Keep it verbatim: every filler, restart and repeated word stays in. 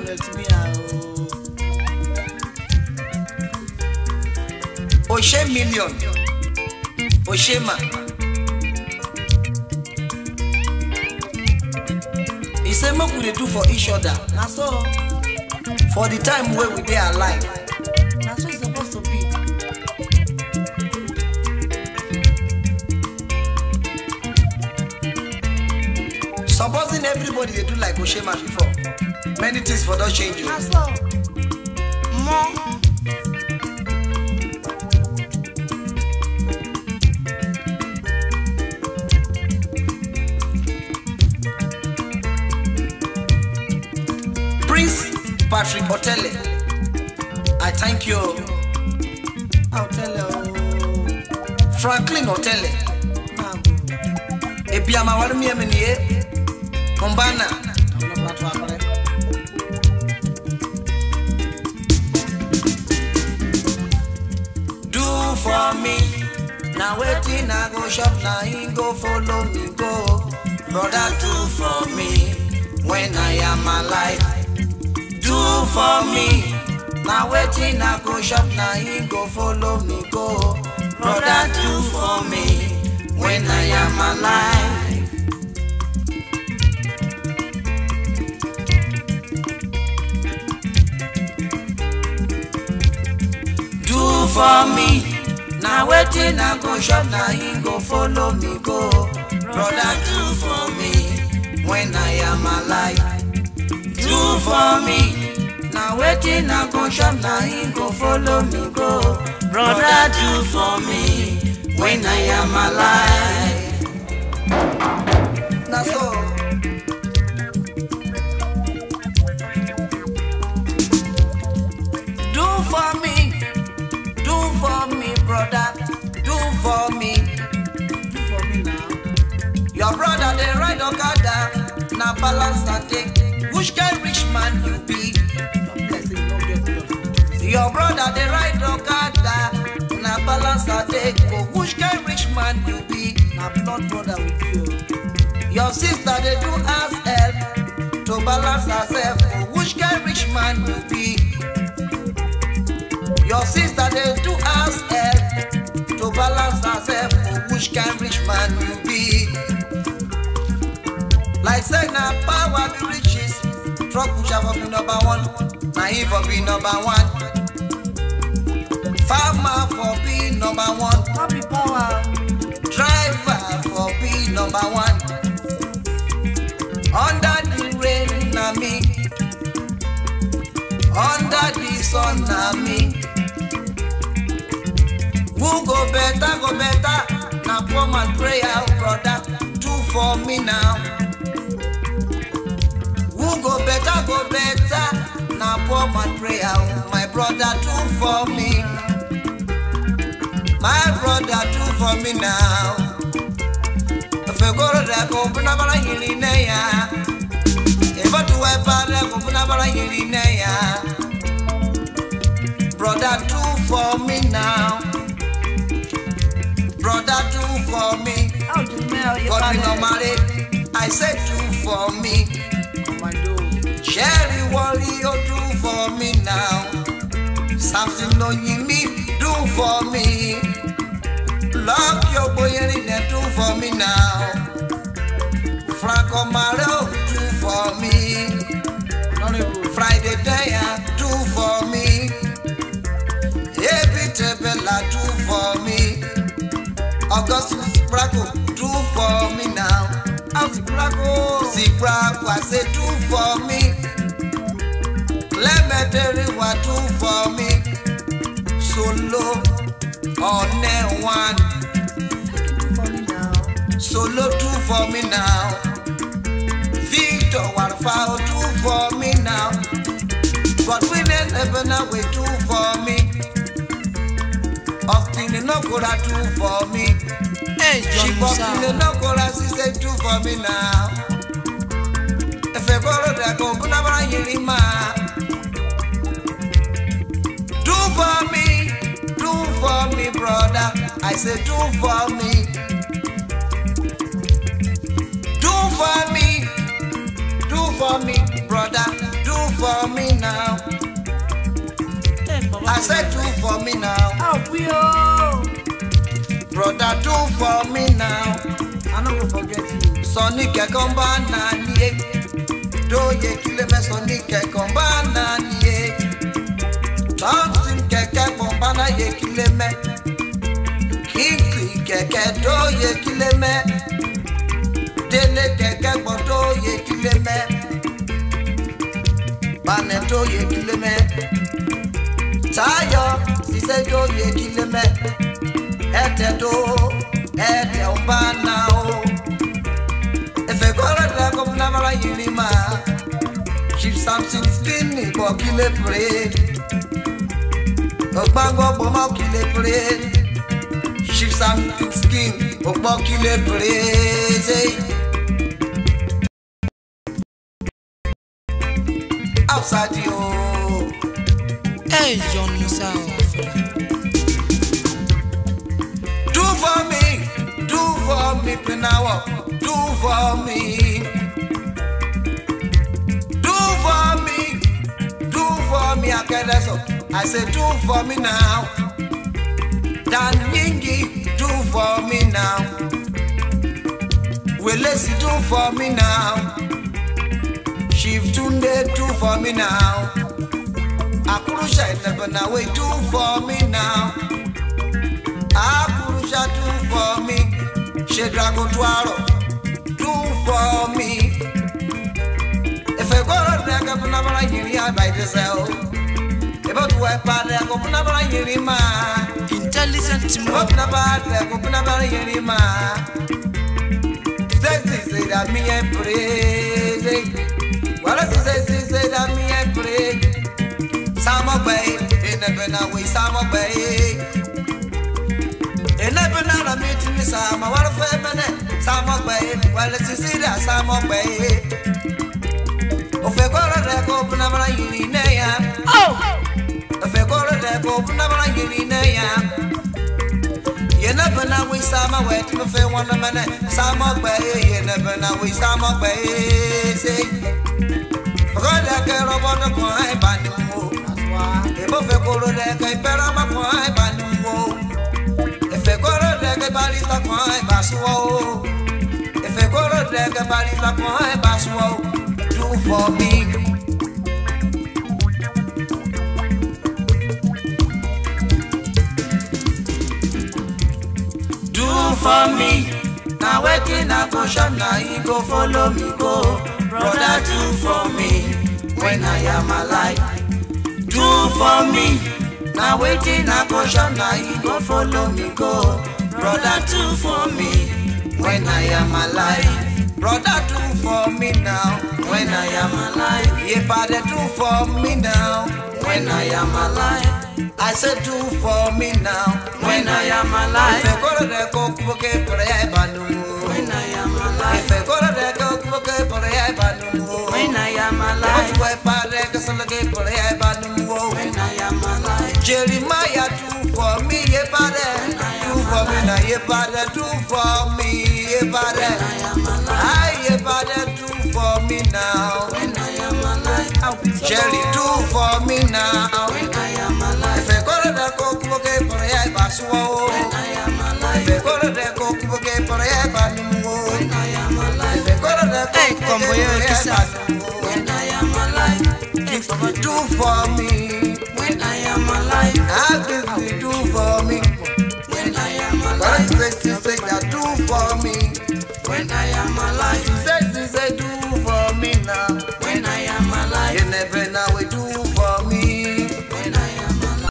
let me out. Oshe million. Oshema. He said, what we do for each other? That's all. For the time where we are alive. That's what it's supposed to be. Supposing everybody they do like Oshema before. Many things for that change. That's all. More. Patrick Otele, I thank you. Otele, Franklin Otele, Ebiama Warmi Emenie, Mombana. Do for me, now waiting I go shop, now he go follow me go. Brother, do for me when I am alive. Do for me, now waiting I go shop, now he go follow me go. Brother, do for me when I am alive. Do for me, now waiting I go shop, now he go follow me go. Brother, do for me when I am alive. Do for me. Now waiting, I go shop, now he go follow me go. Brother, do for me when I am alive. That's all. Do for me, do for me, brother, do for me. Do for me now. Your brother, they ride Okada, now balance and take. Which kind rich man you be? Your brother, they ride Okada, na balance a take. Which kind rich man you be? Na blood brother with you. Your sister, they do as help to balance herself. Which kind rich man you be? Your sister, they do as help to balance herself. Which kind rich man you be? Like say na power be riches. Truck push up be number one, naive for be number one, farmer for be number one, happy power, driver for be number one. Under the rain na me, under the sun na me. Who go better, go better, na poor man prayer, brother, do for me now. Who go better, go better, now poor man prayer, my brother do for me. My brother do for me now. If you go to the company, I'm in there. If I do a bad, I'm in there. Brother do for me now. Brother do for me. God be normally, I said do for me. Jerry Warrior do for me now. Something no you me do for me. Lock your boy in there do for me now. Franco Mario do for me. Friday day do for me. Every Bella do for me. Augustus Braco do for me now. Out Braco, see Braco, I say do for me. Let me tell you what do for me. Solo on one. Solo do for me now. Victor Warfa do for me now. But we never know we do for me. Often no good at do for me. Hey, she often no good as she say do for me now. If I go to the company, I'm do for me, do for me, brother. I say do for me. Do for me, do for me, brother. Do for for me now. I said do for me now. Brother, do for me now. I don't forget you. Sonny Kekomba Nani. Do ye kill me, Sonny Kekomba Nani. Thompson Keke Bombana ye kill me. King Keke do ye kill me. Dele Keke Bodo ye kill me. Baneto ye kill me. Tayo, si se do ye kill me. Ete do, ete umbana o. If I go to the Gomnamara Yilima, keep something skinny, but kill a parade. A bango bomb, kill a parade. Keep something skin, but kill a parade. Outside you. Hey, John Musa. Do for me, do for me, Penawa. Do for me, do for me, do for me. I can't so. I say do for me now. Dan Mingi, do for me now. Well, let's do for me now. Chief Tunde, do for me now. Akurusha never now. Wait, do for me now. Akurusha, do for me. She Drago Tuaro. Do for me. If I go to the Gabunabara Yiria by the cell, about to wipe out the Gabunabara Yirima, Intelligent to move. open about the Gabunabara Yirima. Says he say that me and praise. Well, as he says, he say that me and pray. Some obey, in a better way, some obey. In a better meeting, some are one feminine. Some obey, well, let's see that some obey. Of a color that open up a urinea. Oh! Of a color that open up a urinea. You never know we some away to the fair one minute. Some obey, you never know we some obey. Say, forgot that girl over the coin, but if a color that I bear my coin, but if a color that I body the coin, Baswo. If a color that I body the coin, Baswo, do for me. Do for me. Now waiting, I go shop, now you go follow me, go. Brother, do for me when I am alive. Do for me. Now waiting, I go shop, now you go follow me, go. Brother, do for me when I am alive. Brother, do for me now when I am alive. Yeah, father, do for me now when I am alive. I said do for me now when I am alive. If I go to the cook, okay, but I have a when I am alive. If I go to the cook, okay, but I have a when I am alive. If I father, because I'm looking for a when I am alive. Jeremiah, do for me, yeah, father. Do for me now, yeah, father. Do for me, yeah, father. I, yeah, father, do for me now when I am alive. Jerry, do for me now when I am alive. If I go to the cook, okay, for a baswo when I am alive. If I go to the cook, okay, for a banumo when I am alive. If I go to the cook, okay, when I am alive. If you do for me when I am alive, how did you do for me when I am alive? What is it you say that do for me when I am